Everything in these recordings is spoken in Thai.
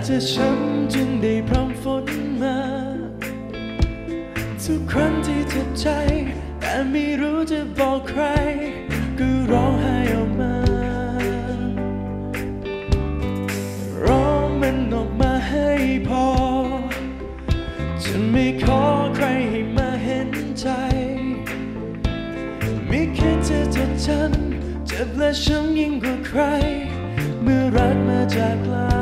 จะช้ำจึงได้พร้อมฝนมาทุกครั้งที่เจ็บใจแต่ไม่รู้จะบอกใครก็ร้องไห้ออกมาร้องมันออกมาให้พอฉันไม่ขอใครให้มาเห็นใจไม่คิดจะจดจำเจ็บและช้ำยิ่งกว่าใครเมื่อรักมาจากลา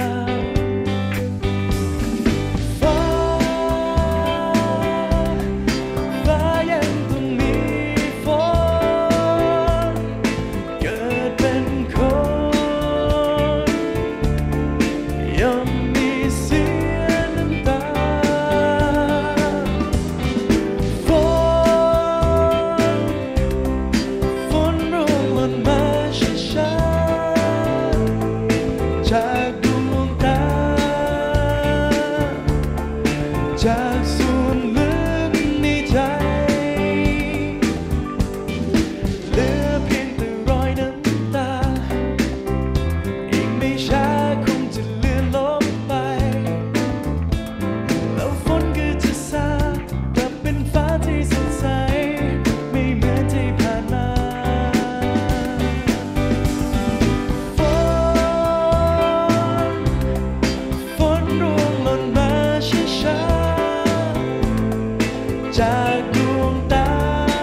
จากดวงตาจากส่วนลึกในใจเหลือเพียงแต่รอยน้ำตาอีกไม่ช้าคงจะเลือนลบไปแล้วฝนก็จะซากลับเป็นฟ้าที่สดใสไม่เหมือนที่ผ่านมาจากดวงตา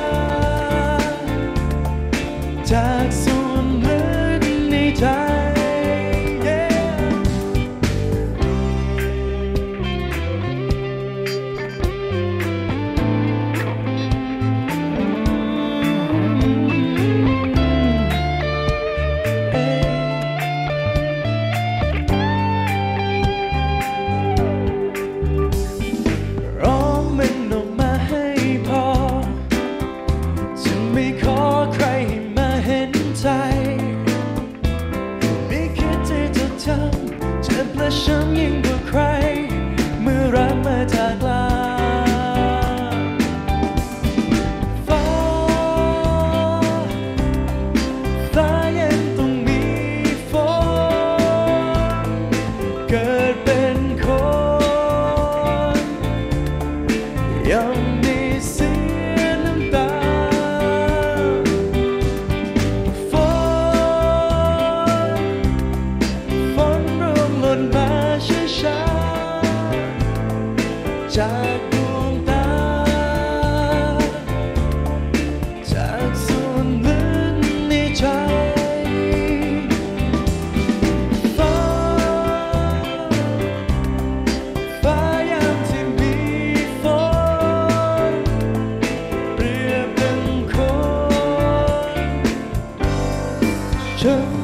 จากส่วนลึกในใจไม่คิดที่จะจำเจ็บและช้ำยิ่งกว่าใครเมื่อรักมาจากลาฟ้ายังต้องมีฝนเกิดเป็นคนยังมีเสียน้ำตาจากดวงตาจากส่วนลึกในใจฟ้ายามที่มีฝนเปรียบดังคน